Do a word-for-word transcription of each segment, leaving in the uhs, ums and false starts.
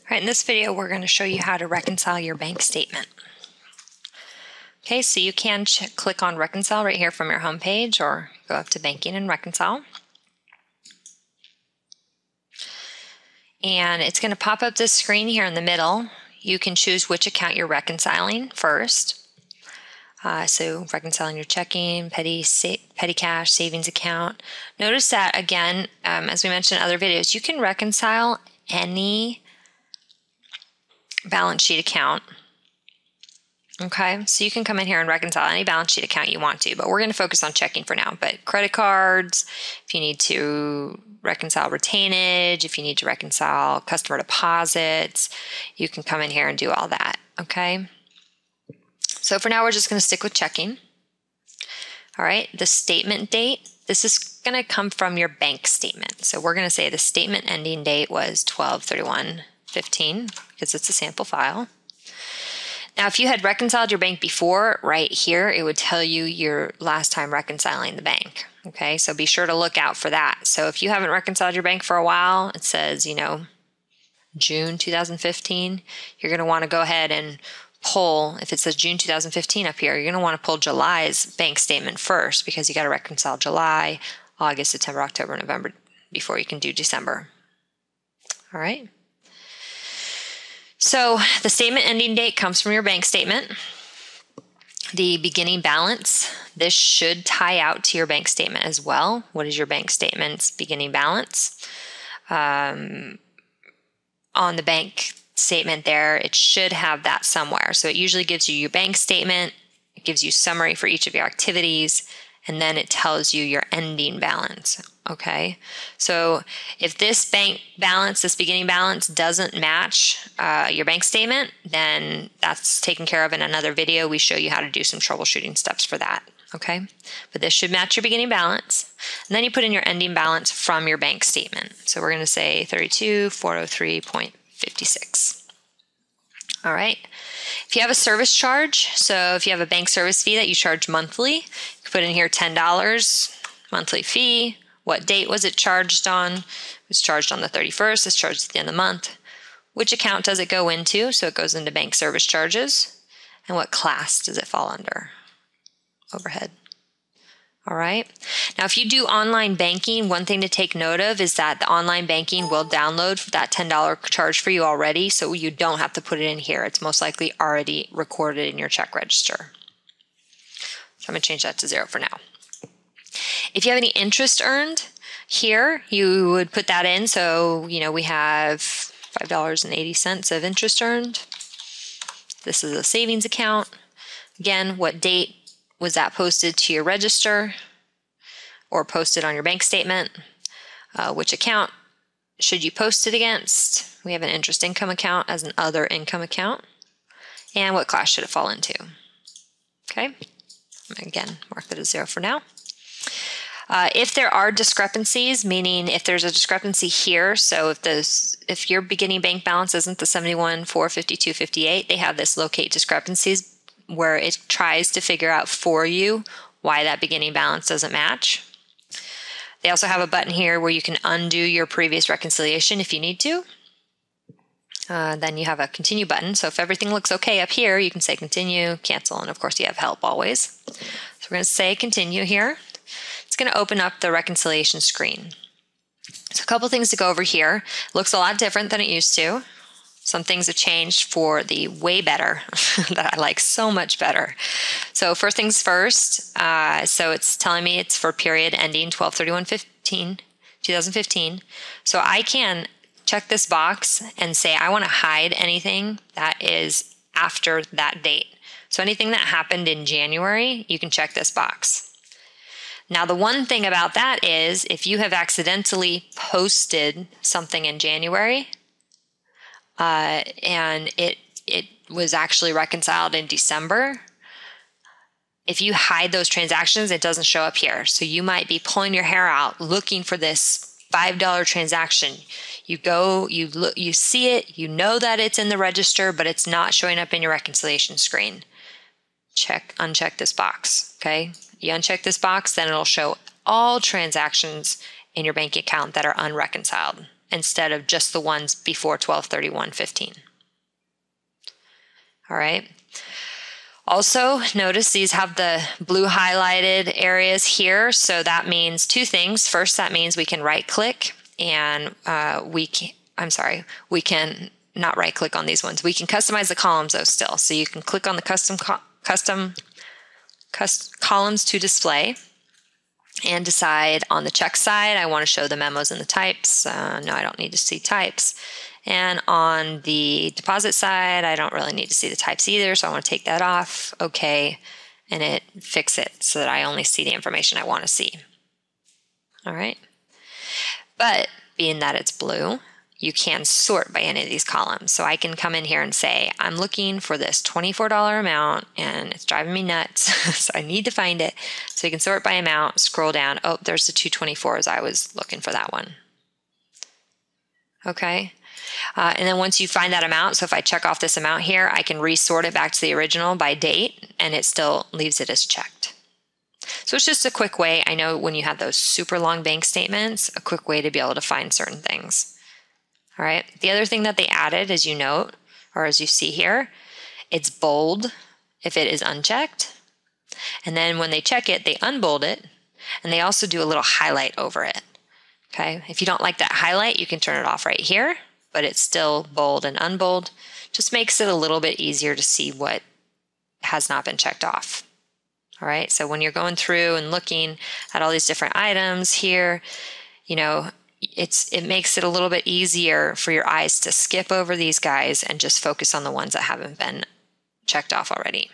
Right, in this video, we're going to show you how to reconcile your bank statement. Okay, so you can click on Reconcile right here from your home page, or go up to Banking and Reconcile. And it's going to pop up this screen here in the middle. You can choose which account you're reconciling first. Uh, so reconciling your checking, petty, petty cash, savings account. Notice that, again, um, as we mentioned in other videos, you can reconcile any balance sheet account. Okay, so you can come in here and reconcile any balance sheet account you want to, but we're going to focus on checking for now. But credit cards, if you need to reconcile retainage, if you need to reconcile customer deposits, you can come in here and do all that. Okay, so for now, we're just going to stick with checking. All right, the statement date, this is going to come from your bank statement. So we're going to say the statement ending date was twelve thirty-one fifteen because it's a sample file. Now, if you had reconciled your bank before, right here, it would tell you your last time reconciling the bank. Okay, so be sure to look out for that. So if you haven't reconciled your bank for a while, it says, you know, June two thousand fifteen, you're going to want to go ahead and pull, if it says June two thousand fifteen up here, you're going to want to pull July's bank statement first because you got to reconcile July, August, September, October, November before you can do December. All right. So the statement ending date comes from your bank statement. The beginning balance, this should tie out to your bank statement as well. What is your bank statement's beginning balance? Um, on the bank statement there, it should have that somewhere. So it usually gives you your bank statement, it gives you summary for each of your activities, and then it tells you your ending balance. Okay, so if this bank balance, this beginning balance doesn't match uh, your bank statement, then that's taken care of in another video. We show you how to do some troubleshooting steps for that. Okay, but this should match your beginning balance. And then you put in your ending balance from your bank statement. So we're going to say thirty-two four oh three point five six. All right. If you have a service charge, so if you have a bank service fee that you charge monthly, you can put in here ten dollars monthly fee. What date was it charged on? It was charged on the thirty-first. It's charged at the end of the month. Which account does it go into? So it goes into bank service charges. And what class does it fall under? Overhead. All right. Now, if you do online banking, one thing to take note of is that the online banking will download that ten dollar charge for you already, so you don't have to put it in here. It's most likely already recorded in your check register. So I'm going to change that to zero for now. If you have any interest earned here, you would put that in. So, you know, we have five dollars and eighty cents of interest earned. This is a savings account. Again, what date was that posted to your register or posted on your bank statement? Uh, which account should you post it against? We have an interest income account as an other income account. And what class should it fall into? Okay, again, mark that as zero for now. Uh, if there are discrepancies, meaning if there's a discrepancy here, so if those, if your beginning bank balance isn't the seventy-one four fifty-two fifty-eight, they have this locate discrepancies where it tries to figure out for you why that beginning balance doesn't match. They also have a button here where you can undo your previous reconciliation if you need to. Uh, then you have a continue button. So if everything looks okay up here, you can say continue, cancel, and of course you have help always. So we're going to say continue here. It's going to open up the reconciliation screen. So a couple things to go over here. It looks a lot different than it used to. Some things have changed for the way better that I like so much better. So first things first, uh, so it's telling me it's for period ending twelve thirty-one fifteen, two thousand fifteen. So I can check this box and say I want to hide anything that is after that date. So anything that happened in January, you can check this box. Now, the one thing about that is if you have accidentally posted something in January uh, and it it was actually reconciled in December, if you hide those transactions, it doesn't show up here. So you might be pulling your hair out looking for this five dollar transaction. You go, you look, you see it, you know that it's in the register, but it's not showing up in your reconciliation screen. Check, uncheck this box, okay? You uncheck this box, then it'll show all transactions in your bank account that are unreconciled. instead of just the ones before twelve thirty-one fifteen. All right. Also, notice these have the blue highlighted areas here. So that means two things. First, that means we can right click and uh, we can, I'm sorry, we can not right click on these ones. We can customize the columns though still. So you can click on the custom, co custom custom columns to display and decide on the check side, I want to show the memos and the types. Uh, no, I don't need to see types. And on the deposit side, I don't really need to see the types either, so I want to take that off. Okay, and it fix it so that I only see the information I want to see. All right. But being that it's blue, you can sort by any of these columns. So I can come in here and say, I'm looking for this twenty-four dollar amount and it's driving me nuts, so I need to find it. So you can sort by amount, scroll down. Oh, there's the two twenty-fours. I was looking for that one. Okay. Uh, and then once you find that amount, so if I check off this amount here, I can resort it back to the original by date, and it still leaves it as checked. So it's just a quick way. I know when you have those super long bank statements, a quick way to be able to find certain things. All right. The other thing that they added, as you note, or as you see here, it's bold if it is unchecked. And then when they check it, they unbold it, and they also do a little highlight over it. Okay. If you don't like that highlight, you can turn it off right here, but it's still bold and unbold. Just makes it a little bit easier to see what has not been checked off. All right, so when you're going through and looking at all these different items here, you know, it's it makes it a little bit easier for your eyes to skip over these guys and just focus on the ones that haven't been checked off already.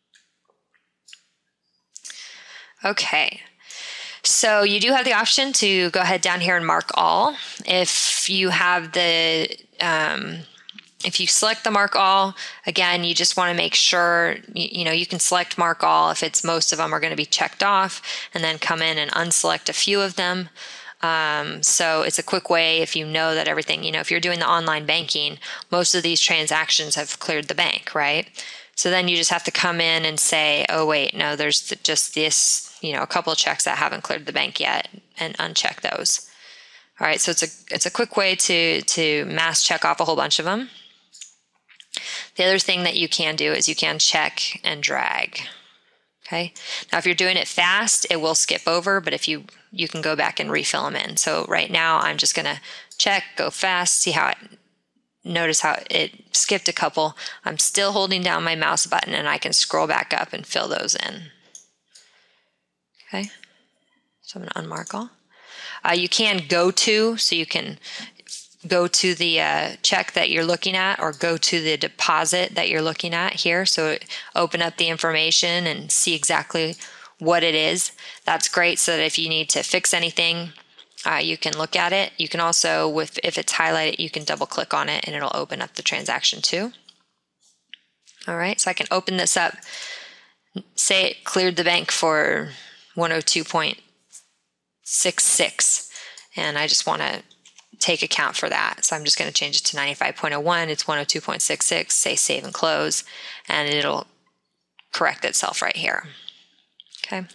Okay. So you do have the option to go ahead down here and mark all. If you have the, um, if you select the mark all, again, you just want to make sure, you, you know, you can select mark all if it's most of them are going to be checked off, and then come in and unselect a few of them. Um, so it's a quick way if you know that everything, you know, if you're doing the online banking, most of these transactions have cleared the bank, right? So then you just have to come in and say, oh, wait, no, there's just this, you know, a couple of checks that haven't cleared the bank yet, and uncheck those. All right, so it's a it's a quick way to to mass check off a whole bunch of them. The other thing that you can do is you can check and drag. Okay, now if you're doing it fast, it will skip over, but if you you can go back and refill them in. So right now I'm just gonna check, go fast, see how it, notice how it skipped a couple. I'm still holding down my mouse button and I can scroll back up and fill those in. Okay, so I'm going to unmark all. Uh, you can go to, so you can go to the uh, check that you're looking at, or go to the deposit that you're looking at here. So open up the information and see exactly what it is. That's great, so that if you need to fix anything, uh, you can look at it. You can also, with if it's highlighted, you can double click on it and it'll open up the transaction too. All right, so I can open this up, say it cleared the bank for one oh two point six six, and I just want to take account for that. So I'm just going to change it to ninety-five point oh one. It's one oh two point six six, say save and close, and it'll correct itself right here. Okay.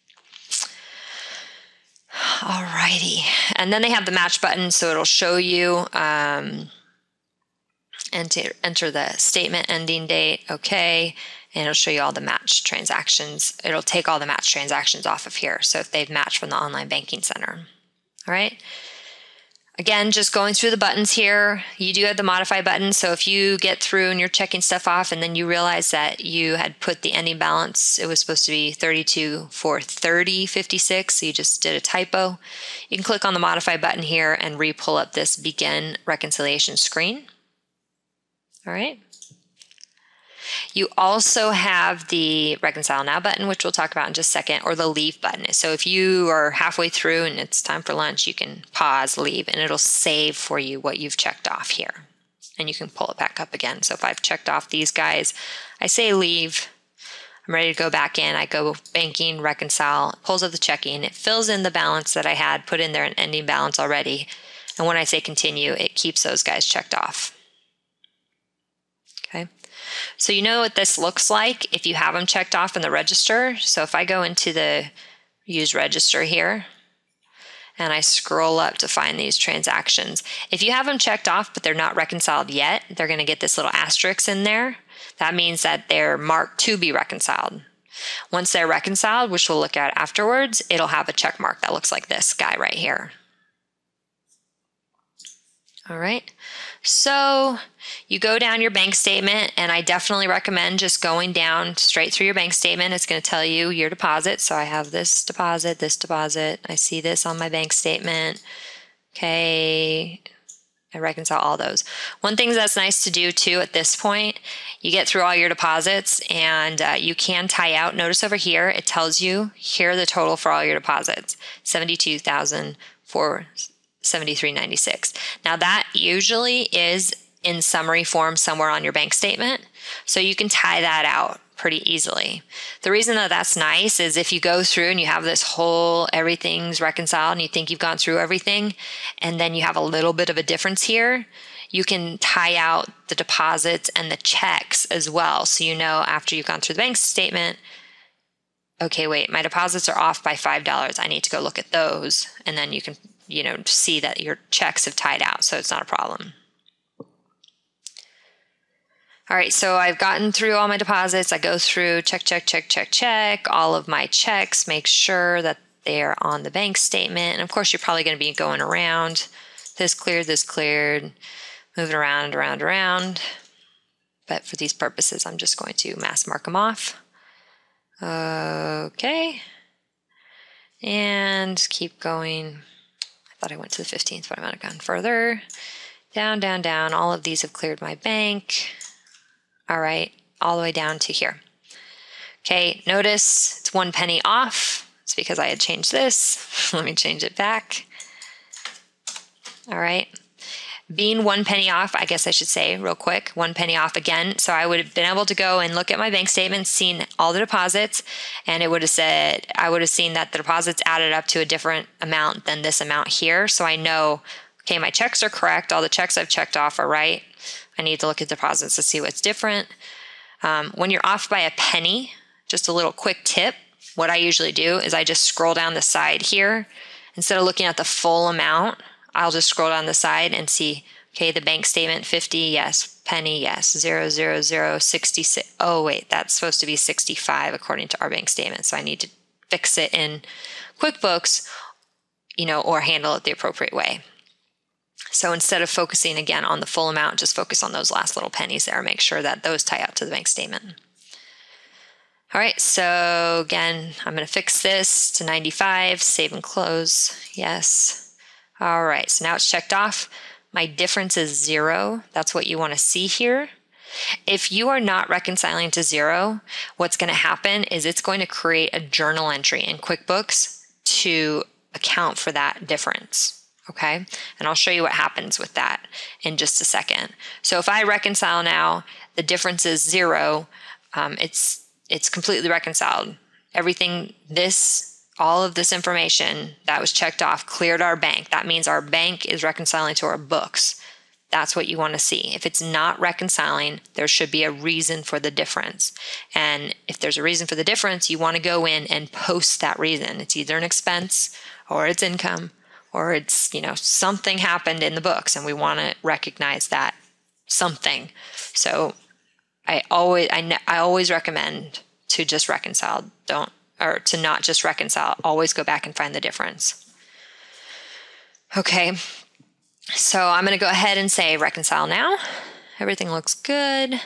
Alrighty. And then they have the match button, so it'll show you um, enter, enter the statement ending date. Okay. And it'll show you all the match transactions. It'll take all the match transactions off of here. So if they've matched from the online banking center. All right. Again, just going through the buttons here, you do have the modify button. So if you get through and you're checking stuff off and then you realize that you had put the ending balance, it was supposed to be thirty-two four thirty fifty-six, so you just did a typo, you can click on the modify button here and re-pull up this begin reconciliation screen. All right. You also have the Reconcile Now button, which we'll talk about in just a second, or the Leave button. So if you are halfway through and it's time for lunch, you can pause, leave, and it'll save for you what you've checked off here. And you can pull it back up again. So if I've checked off these guys, I say leave, I'm ready to go back in. I go banking, reconcile, it pulls up the checking, it fills in the balance that I had put in there, an ending balance already. And when I say continue, it keeps those guys checked off. Okay. So you know what this looks like if you have them checked off in the register. So if I go into the use register here, and I scroll up to find these transactions. If you have them checked off, but they're not reconciled yet, they're going to get this little asterisk in there. That means that they're marked to be reconciled. Once they're reconciled, which we'll look at afterwards, it'll have a check mark that looks like this guy right here. All right, so you go down your bank statement, and I definitely recommend just going down straight through your bank statement. It's going to tell you your deposit. So I have this deposit, this deposit. I see this on my bank statement. Okay, I reconcile all those. One thing that's nice to do too at this point, you get through all your deposits, and uh, you can tie out. Notice over here, it tells you here the total for all your deposits, seventy-two thousand four hundred seventy-three ninety-six. Now that usually is in summary form somewhere on your bank statement, so you can tie that out pretty easily. The reason that that's nice is if you go through and you have this whole everything's reconciled and you think you've gone through everything, and then you have a little bit of a difference here, you can tie out the deposits and the checks as well. So you know after you've gone through the bank statement, okay, wait, my deposits are off by five dollars. I need to go look at those, and then you can you know, see that your checks have tied out, so it's not a problem. All right, so I've gotten through all my deposits. I go through, check, check, check, check, check, all of my checks, make sure that they're on the bank statement. And of course, you're probably going to be going around. This cleared, this cleared, moving around, around, around. But for these purposes, I'm just going to mass mark them off. Okay. And keep going. I thought I went to the fifteenth, but I might have gone further. Down, down, down. All of these have cleared my bank. All right, all the way down to here. Okay, notice it's one penny off. It's because I had changed this. Let me change it back. All right. Being one penny off, I guess I should say real quick, one penny off again. So I would have been able to go and look at my bank statement, seen all the deposits, and it would have said, I would have seen that the deposits added up to a different amount than this amount here. So I know, okay, my checks are correct. All the checks I've checked off are right. I need to look at deposits to see what's different. Um, when you're off by a penny, just a little quick tip, what I usually do is I just scroll down the side here. Instead of looking at the full amount, I'll just scroll down the side and see, okay, the bank statement, fifty, yes, penny, yes, zero, zero, zero, sixty-six. Oh, wait, that's supposed to be sixty-five according to our bank statement. So I need to fix it in QuickBooks, you know, or handle it the appropriate way. So instead of focusing again on the full amount, just focus on those last little pennies there. Make sure that those tie out to the bank statement. All right, so again, I'm going to fix this to ninety-five, save and close, yes. All right, so now it's checked off. My difference is zero. That's what you want to see here. If you are not reconciling to zero, what's going to happen is it's going to create a journal entry in QuickBooks to account for that difference, okay? And I'll show you what happens with that in just a second. So if I reconcile now, the difference is zero. Um, it's, it's completely reconciled. Everything, this all of this information that was checked off cleared our bank. That means our bank is reconciling to our books. That's what you want to see. If it's not reconciling, there should be a reason for the difference. And if there's a reason for the difference, you want to go in and post that reason. It's either an expense or it's income or it's, you know, something happened in the books and we want to recognize that something. So I always, I, I always recommend to just reconcile. Don't or to not just reconcile, always go back and find the difference. Okay, so I'm going to go ahead and say reconcile now. Everything looks good.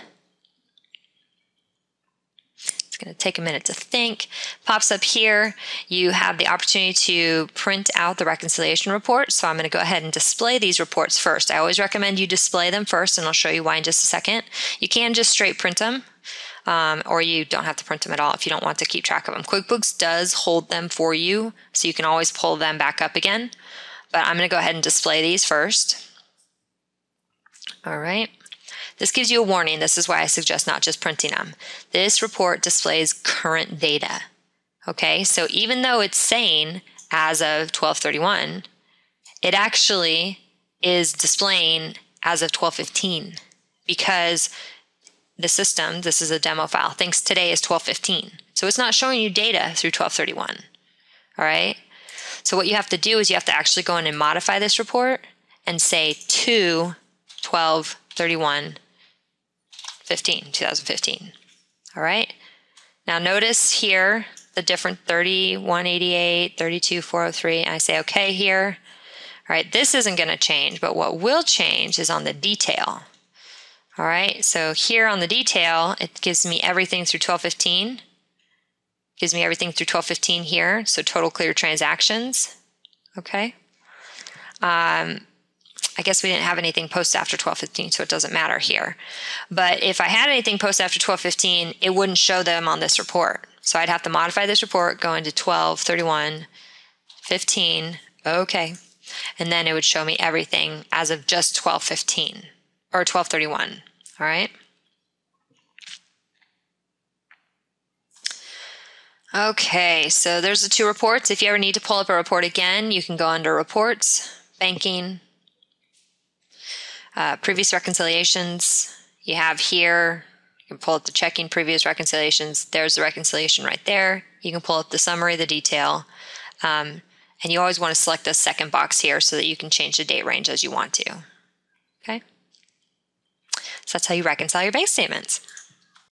It's going to take a minute to think. Pops up here. You have the opportunity to print out the reconciliation report. So I'm going to go ahead and display these reports first. I always recommend you display them first, and I'll show you why in just a second. You can just straight print them. Um, or you don't have to print them at all if you don't want to keep track of them. QuickBooks does hold them for you, so you can always pull them back up again. But I'm going to go ahead and display these first. All right. This gives you a warning. This is why I suggest not just printing them. This report displays current data. Okay, so even though it's saying as of twelve thirty-one, it actually is displaying as of twelve fifteen because the system, this is a demo file, thinks today is twelve fifteen. So it's not showing you data through twelve thirty-one. All right. So what you have to do is you have to actually go in and modify this report and say to twelve thirty-one fifteen, two thousand fifteen. All right. Now notice here the different thirty-one eighty-eight, thirty-two four oh three, and I say okay here. All right, this isn't going to change, but what will change is on the detail. All right, so here on the detail, it gives me everything through twelve fifteen. Gives me everything through twelve fifteen here, so total clear transactions. Okay. Um, I guess we didn't have anything post after twelve fifteen, so it doesn't matter here. But if I had anything post after twelve fifteen, it wouldn't show them on this report. So I'd have to modify this report, go into twelve thirty-one fifteen, okay. And then it would show me everything as of just twelve fifteen or twelve thirty-one, all right? Okay, so there's the two reports. If you ever need to pull up a report again, you can go under Reports, Banking, uh, Previous Reconciliations. You have here, you can pull up the checking previous reconciliations. There's the reconciliation right there. You can pull up the summary, the detail. Um, and you always want to select a second box here so that you can change the date range as you want to. Okay? So that's how you reconcile your bank statements.